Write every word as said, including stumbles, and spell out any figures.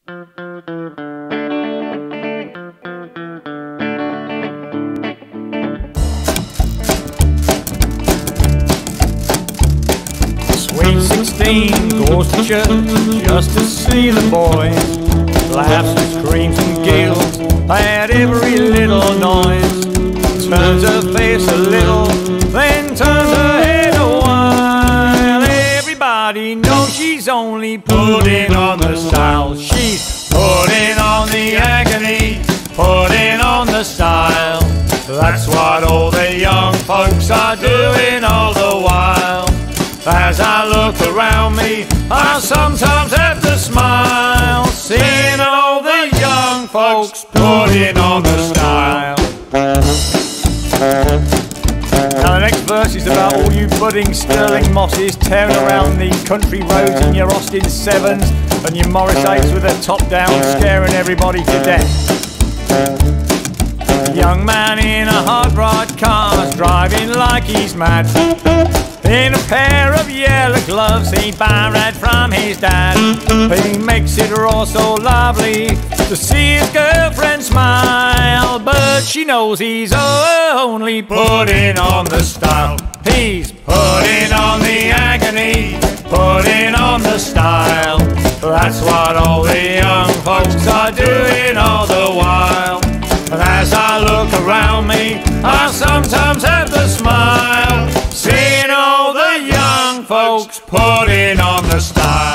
Sweet sixteen goes to church just to see the boys. Laughs and screams and giggles at every little noise. Turns her face a little, then turns her head a while. Everybody knows she's only putting on the style. She's putting on the agony, putting on the style. That's what all the young folks are doing all the while. As I look around me, I sometimes have to smile, seeing all the young folks putting on the style. Now the next verse is about all you budding Sterling Mosses tearing around the country roads in your Austin sevens and your Morris eights with their top down, scaring everybody to death. A young man in a hot rod car's driving like he's mad. In a pair of yellow gloves he borrowed from his dad. He makes it raw so lovely to see his girlfriend smile, but she knows he's only putting on the style. He's putting on the agony, putting on the style. That's what all the young folks are doing all the while. And as I look around me, I sometimes have to smile, seeing all the young folks putting on the style.